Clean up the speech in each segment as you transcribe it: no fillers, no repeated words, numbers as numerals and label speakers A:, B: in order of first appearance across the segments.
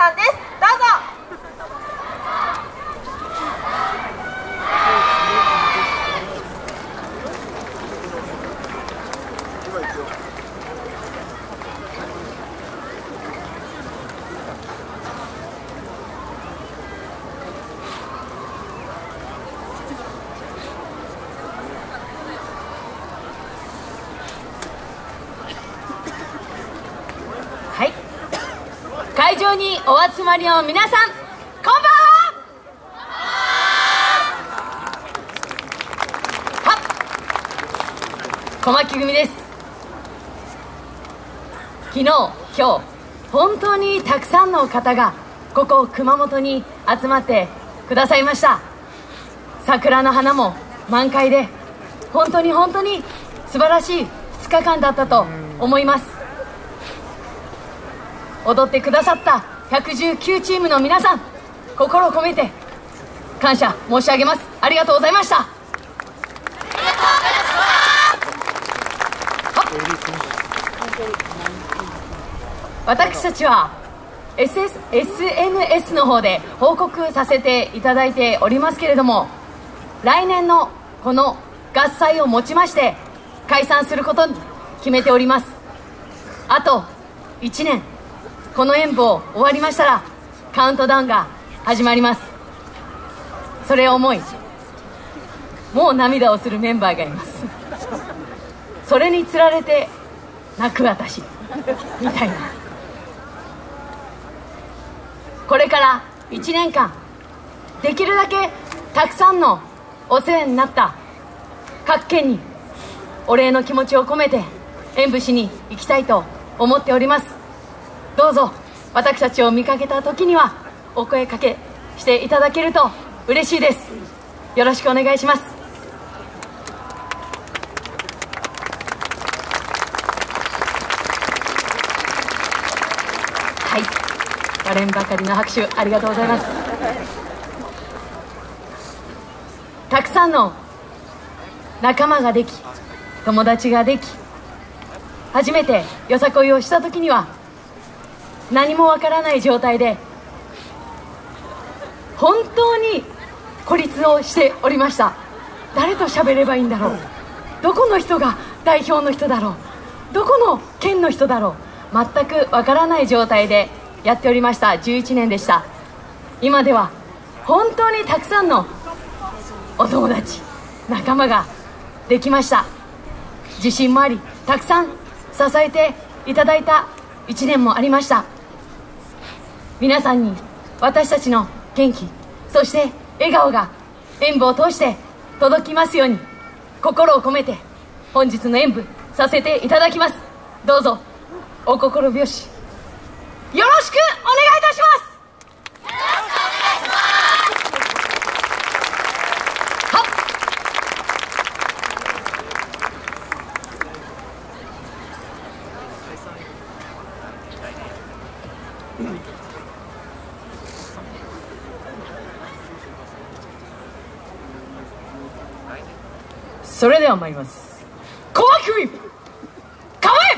A: さんです。どうぞ。
B: はい、会場にお集まりの皆さん、こんばんは。小牧組です。昨日、今日、本当にたくさんの方がここ熊本に集まってくださいました。桜の花も満開で、本当に本当に素晴らしい2日間だったと思います。踊ってくださった119チームの皆さん、心を込めて感謝申し上げます。ありがとうございました。私たちは SNS の方で報告させていただいておりますけれども、来年のこの合祭をもちまして解散することに決めております。あと1年、この演舞を終わりましたらカウントダウンが始まります。それを思い、もう涙をするメンバーがいます。それにつられて泣く私みたいな。これから1年間、できるだけたくさんのお世話になった各県にお礼の気持ちを込めて演舞しに行きたいと思っております。どうぞ私たちを見かけた時にはお声かけしていただけると嬉しいです。よろしくお願いします。はい、割れんばかりの拍手ありがとうございます。たくさんの仲間ができ、友達ができ、初めてよさこいをした時には何もわからない状態で本当に孤立をしておりました。誰と喋ればいいんだろう、どこの人が代表の人だろう、どこの県の人だろう、全くわからない状態でやっておりました。11年でした。今では本当にたくさんのお友達、仲間ができました。自信もあり、たくさん支えていただいた1年もありました。皆さんに私たちの元気、そして笑顔が演舞を通して届きますように、心を込めて本日の演舞させていただきます。どうぞお心拍子よろしくお願いいたします。それでは参ります。小牧組構え。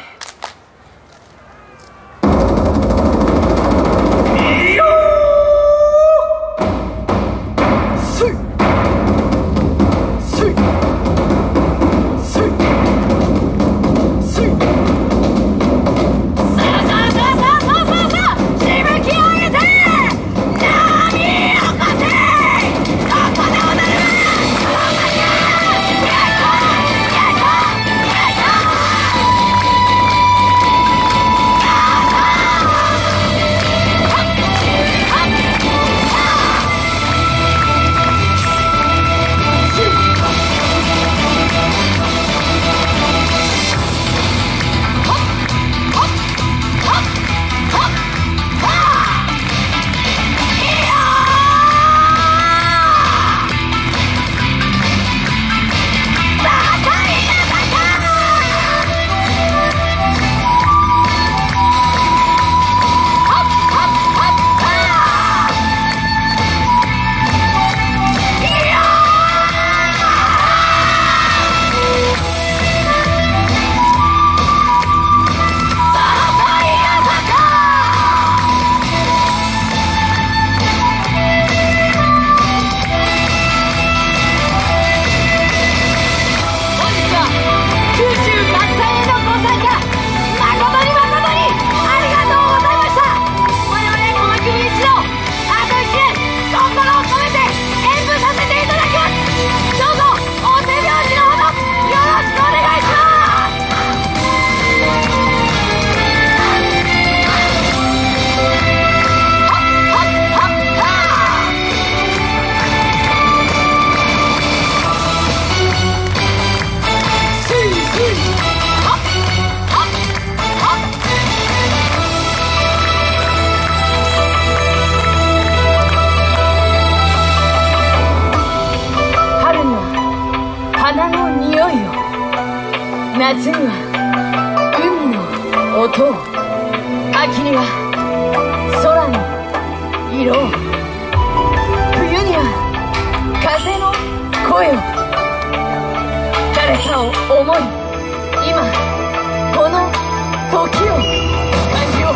B: 夏には海の音を、秋には空の色を、冬には風の声を、誰かを思い、今この時を感じよう。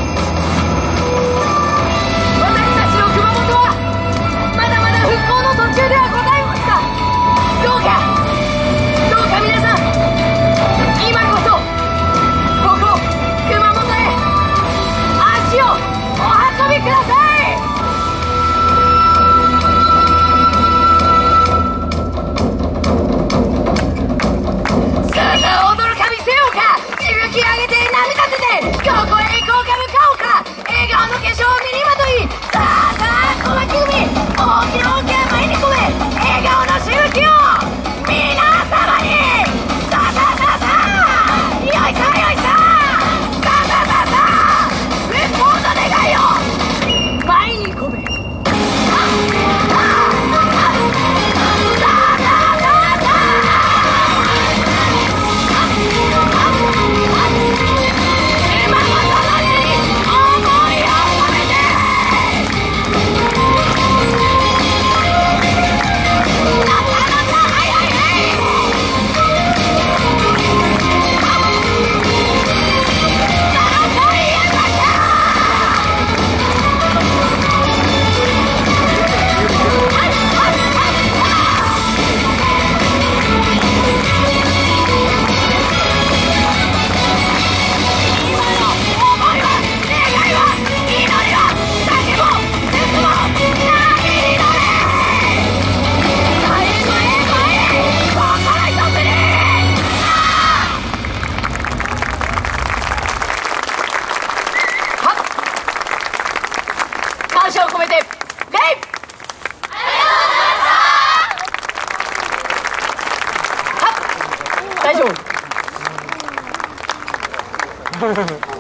B: 私たちの熊本はまだまだ復興の途中ではございますが、どうか皆さん、今こそここ熊本へ足をお運びください。さあさあ、踊るか見せようか。しぶき上げて波立てて、どこへ行こうか向かおうか。笑顔の化粧を身にまとい、さあさあ小牧組、大きな大きな前に込め、笑顔のしぶきを皆様に。さあさあさあさあ、よいさよいさ、さあさあさあさあ、復興の願いを前に込め。感謝を込めて礼。大丈夫。